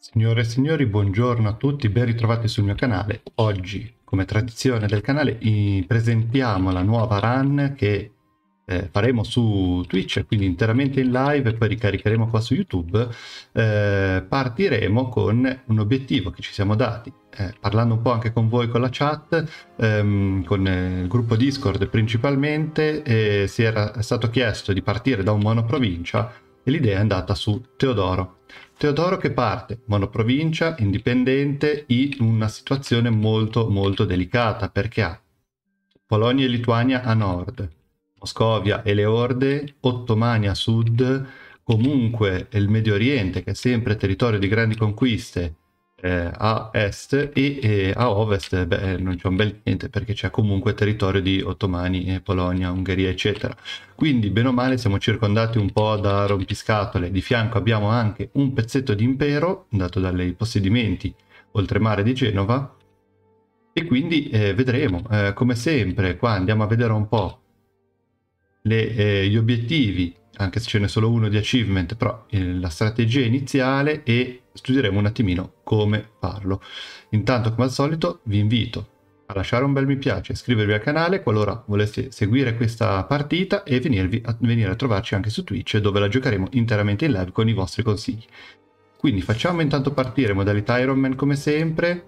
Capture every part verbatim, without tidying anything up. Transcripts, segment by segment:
Signore e signori, buongiorno a tutti, ben ritrovati sul mio canale. Oggi, come tradizione del canale, i- presentiamo la nuova run che eh, faremo su Twitch, quindi interamente in live, e poi ricaricheremo qua su YouTube. Eh, partiremo con un obiettivo che ci siamo dati, eh, parlando un po' anche con voi, con la chat, ehm, con eh, il gruppo Discord principalmente. Eh, si era è stato chiesto di partire da un monoprovincia e l'idea è andata su Teodoro. Teodoro che parte, monoprovincia, indipendente, in una situazione molto molto delicata, perché ha Polonia e Lituania a nord, Moscovia e le Orde, Ottomani a sud, comunque il Medio Oriente, che è sempre territorio di grandi conquiste, eh, a est, e eh, a ovest beh, non c'è un bel niente, perché c'è comunque territorio di Ottomani, e Polonia, Ungheria, eccetera. Quindi, bene o male, siamo circondati un po' da rompiscatole. Di fianco abbiamo anche un pezzetto di impero, dato dai possedimenti oltremare di Genova, e quindi eh, vedremo. Eh, come sempre, qua andiamo a vedere un po' le, eh, gli obiettivi, anche se ce n'è solo uno di achievement, però eh, la strategia iniziale, e studieremo un attimino come farlo. Intanto, come al solito, vi invito a lasciare un bel mi piace, iscrivervi al canale qualora voleste seguire questa partita, e venirvi a, venire a trovarci anche su Twitch, dove la giocheremo interamente in live con i vostri consigli. Quindi facciamo intanto partire modalità Iron Man come sempre.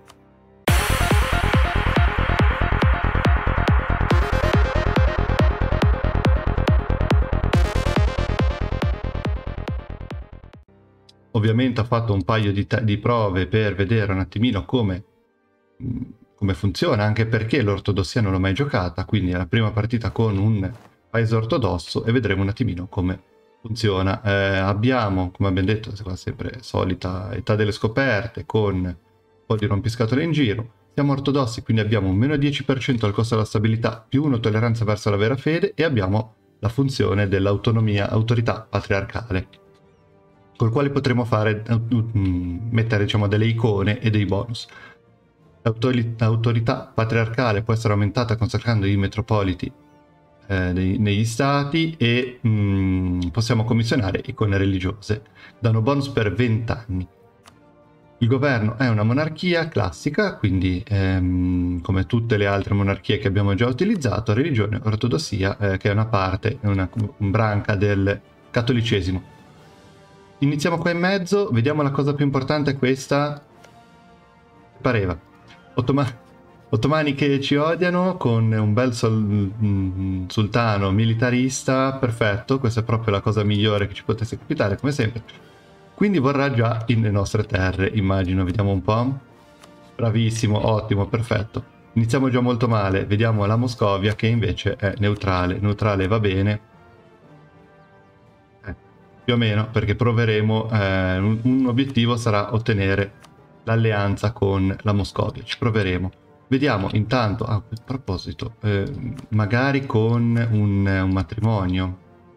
Ovviamente ho fatto un paio di, di prove per vedere un attimino come, come funziona, anche perché l'ortodossia non l'ho mai giocata, quindi è la prima partita con un paese ortodosso e vedremo un attimino come funziona. Eh, abbiamo, come abbiamo detto, sempre solita età delle scoperte con un po' di rompiscatole in giro. Siamo ortodossi, quindi abbiamo un meno dieci per cento al costo della stabilità, più uno tolleranza verso la vera fede, e abbiamo la funzione dell'autonomia, autorità patriarcale, col quale potremo fare, mettere, diciamo, delle icone e dei bonus. L'autorità patriarcale può essere aumentata consacrando i metropoliti eh, nei, negli stati, e mh, possiamo commissionare icone religiose. Danno bonus per venti anni. Il governo è una monarchia classica, quindi ehm, come tutte le altre monarchie che abbiamo già utilizzato. Religione ortodossia, eh, che è una parte, una, una branca del cattolicesimo. Iniziamo qua in mezzo, vediamo la cosa più importante, questa pareva. Ottoma Ottomani che ci odiano, con un bel sol sultano militarista, perfetto, questa è proprio la cosa migliore che ci potesse capitare, come sempre. Quindi vorrà già in le nostre terre, immagino, vediamo un po'. Bravissimo, ottimo, perfetto. Iniziamo già molto male, vediamo la Moscovia che invece è neutrale, neutrale va bene. Più o meno, perché proveremo, eh, un, un obiettivo sarà ottenere l'alleanza con la Moscovia, ci proveremo. Vediamo intanto, ah, a proposito, eh, magari con un, un matrimonio.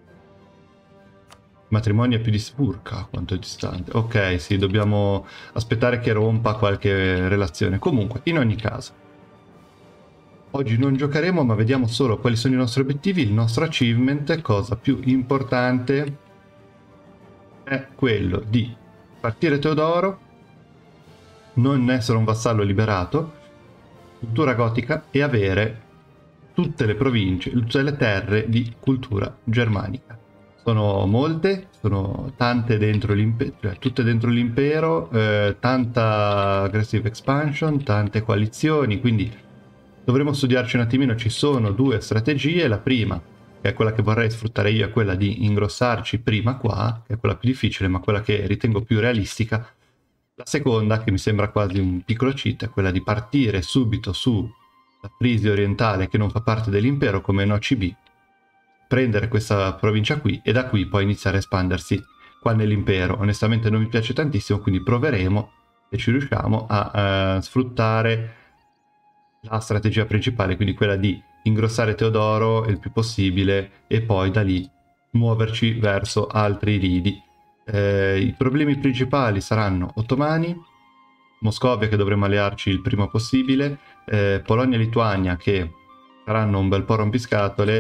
Il matrimonio è più di Urca, quanto è distante. Ok, sì, dobbiamo aspettare che rompa qualche relazione. Comunque, in ogni caso, oggi non giocheremo, ma vediamo solo quali sono i nostri obiettivi, il nostro achievement. Cosa più importante è quello di partire Teodoro, non essere un vassallo liberato, cultura gotica, e avere tutte le province, tutte le terre di cultura germanica. Sono molte, sono tante dentro l'impero, cioè tutte dentro l'impero, eh, tanta aggressive expansion, tante coalizioni, quindi dovremo studiarci un attimino. Ci sono due strategie. La prima, che è quella che vorrei sfruttare io, è quella di ingrossarci prima qua, che è quella più difficile, ma quella che ritengo più realistica. La seconda, che mi sembra quasi un piccolo cheat, è quella di partire subito sulla Frisia orientale, che non fa parte dell'impero, come no C B, prendere questa provincia qui, e da qui poi iniziare a espandersi qua nell'impero. Onestamente non mi piace tantissimo, quindi proveremo, se ci riusciamo, a uh, sfruttare la strategia principale, quindi quella di ingrossare Teodoro il più possibile, e poi da lì muoverci verso altri lidi. Eh, I problemi principali saranno Ottomani, Moscovia, che dovremo allearci il prima possibile, eh, Polonia e Lituania, che saranno un bel po' rompiscatole,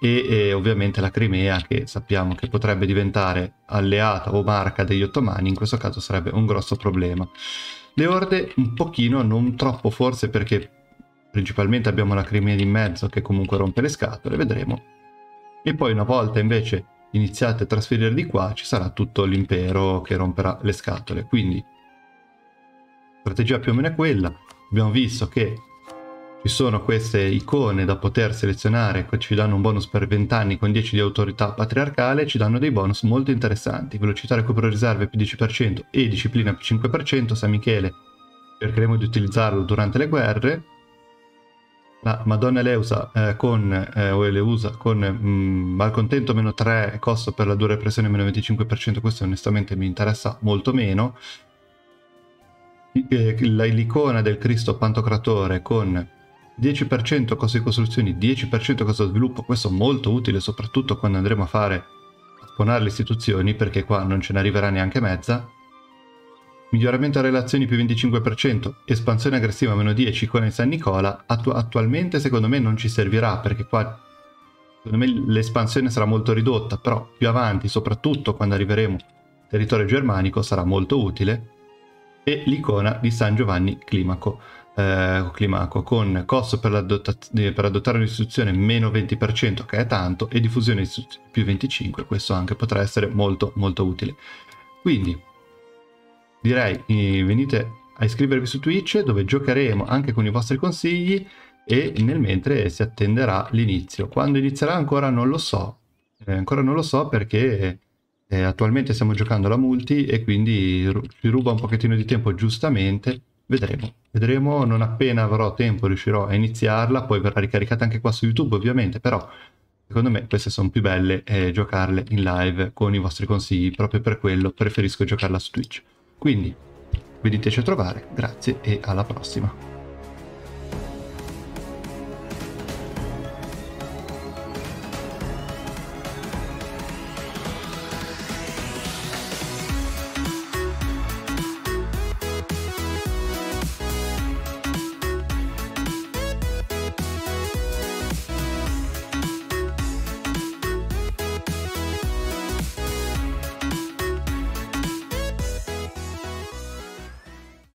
e, e ovviamente la Crimea, che sappiamo che potrebbe diventare alleata o marca degli ottomani, in questo caso sarebbe un grosso problema. Le orde un pochino, non troppo forse, perché principalmente abbiamo la Crimea in mezzo che comunque rompe le scatole, vedremo. E poi una volta invece iniziate a trasferire di qua, ci sarà tutto l'impero che romperà le scatole. Quindi la strategia più o meno è quella. Abbiamo visto che ci sono queste icone da poter selezionare, che ci danno un bonus per venti anni con dieci di autorità patriarcale, ci danno dei bonus molto interessanti: velocità recupero riserve più dieci per cento e disciplina più cinque per cento. San Michele cercheremo di utilizzarlo durante le guerre. La Madonna Eleusa eh, con eh, o Eleusa con mm, malcontento meno tre, costo per la dura repressione meno venticinque per cento. Questo onestamente mi interessa molto meno. L'icona del Cristo Pantocratore con dieci per cento costo di costruzioni, dieci per cento costo di sviluppo. Questo è molto utile soprattutto quando andremo a fare a spawnare le istituzioni, perché qua non ce ne arriverà neanche mezza. Miglioramento a relazioni più venticinque per cento, espansione aggressiva meno dieci con il San Nicola. Attu attualmente secondo me non ci servirà, perché qua secondo me l'espansione sarà molto ridotta, però più avanti, soprattutto quando arriveremo al territorio germanico, sarà molto utile. E l'icona di San Giovanni Climaco, eh, Climaco con costo per, per adottare un'istituzione meno venti per cento, che è tanto, e diffusione di istituzioni più venticinque per cento. Questo anche potrà essere molto molto utile. Quindi direi eh, venite a iscrivervi su Twitch, dove giocheremo anche con i vostri consigli, e nel mentre si attenderà l'inizio. Quando inizierà ancora non lo so, eh, ancora non lo so perché Eh, attualmente stiamo giocando la multi e quindi ci ruba un pochettino di tempo, giustamente. Vedremo, vedremo, non appena avrò tempo riuscirò a iniziarla, poi verrà ricaricata anche qua su YouTube ovviamente, però secondo me queste sono più belle eh, giocarle in live con i vostri consigli, proprio per quello preferisco giocarla su Twitch. Quindi veniteci a trovare, grazie e alla prossima.